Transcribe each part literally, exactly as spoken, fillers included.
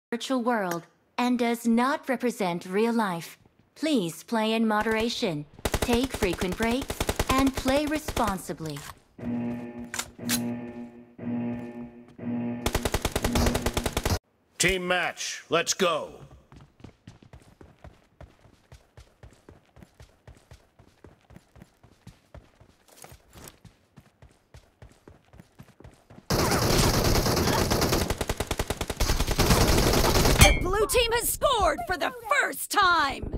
Virtual world and does not represent real life. Please play in moderation, take frequent breaks, and play responsibly. Team match, let's go. The blue team has scored for the first time!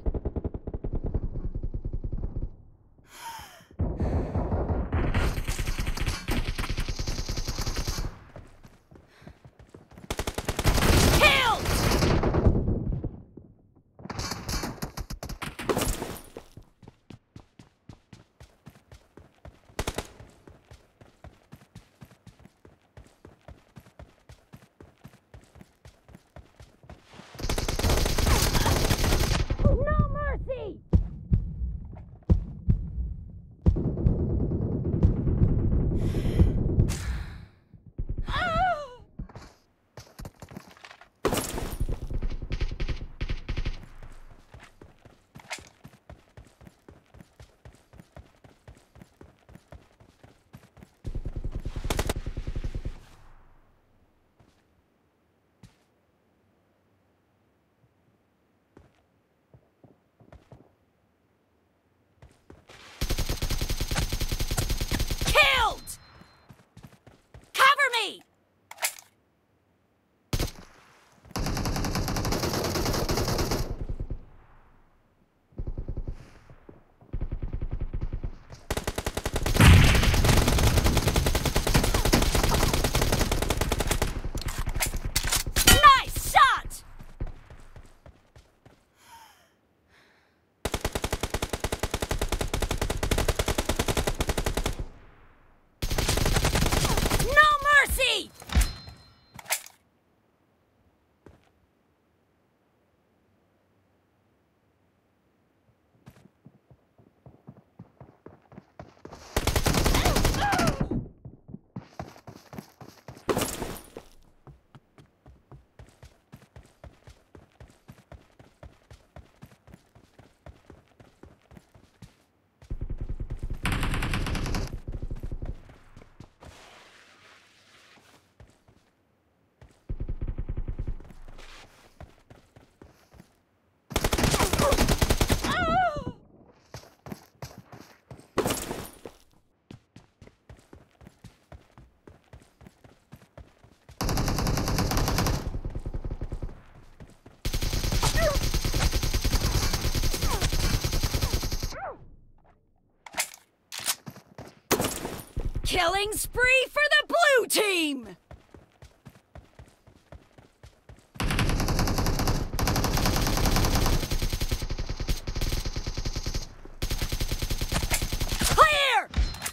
Killing spree for the blue team! Clear!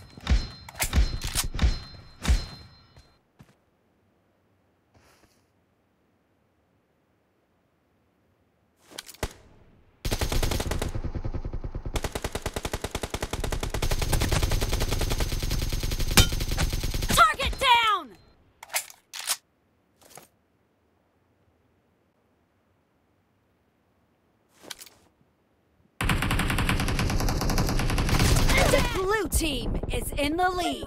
Blue team is in the lead.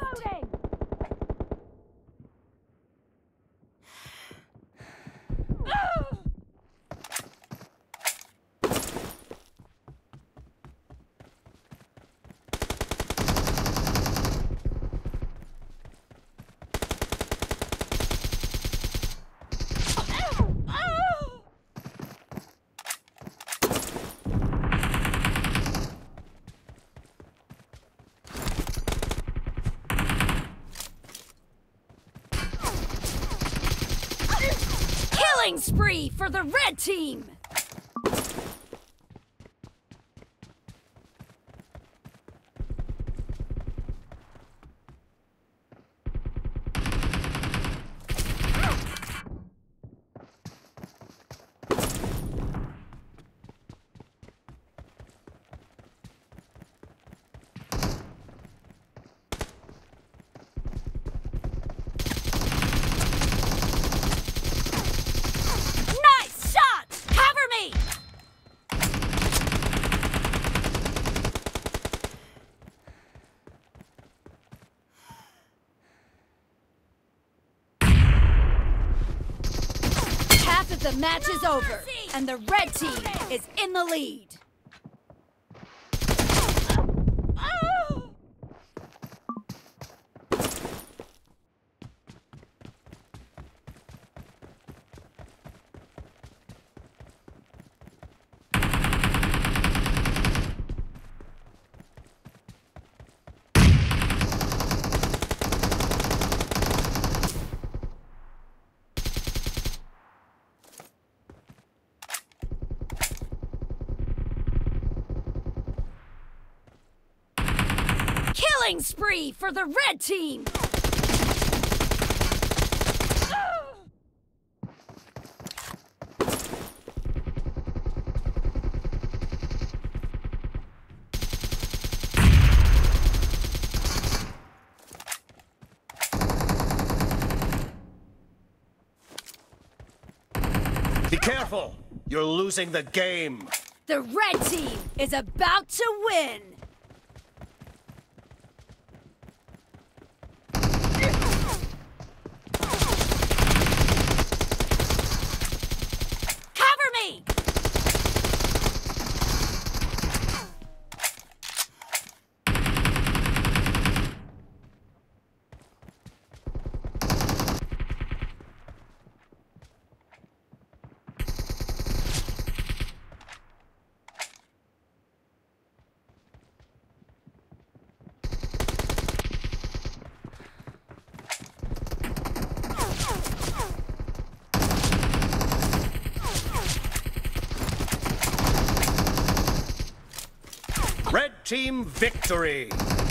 Killing spree for the red team! Nice! But the match is over, and the red team is in the lead. Killing spree for the red team! Be careful! You're losing the game! The red team is about to win! Cover me! Red team victory!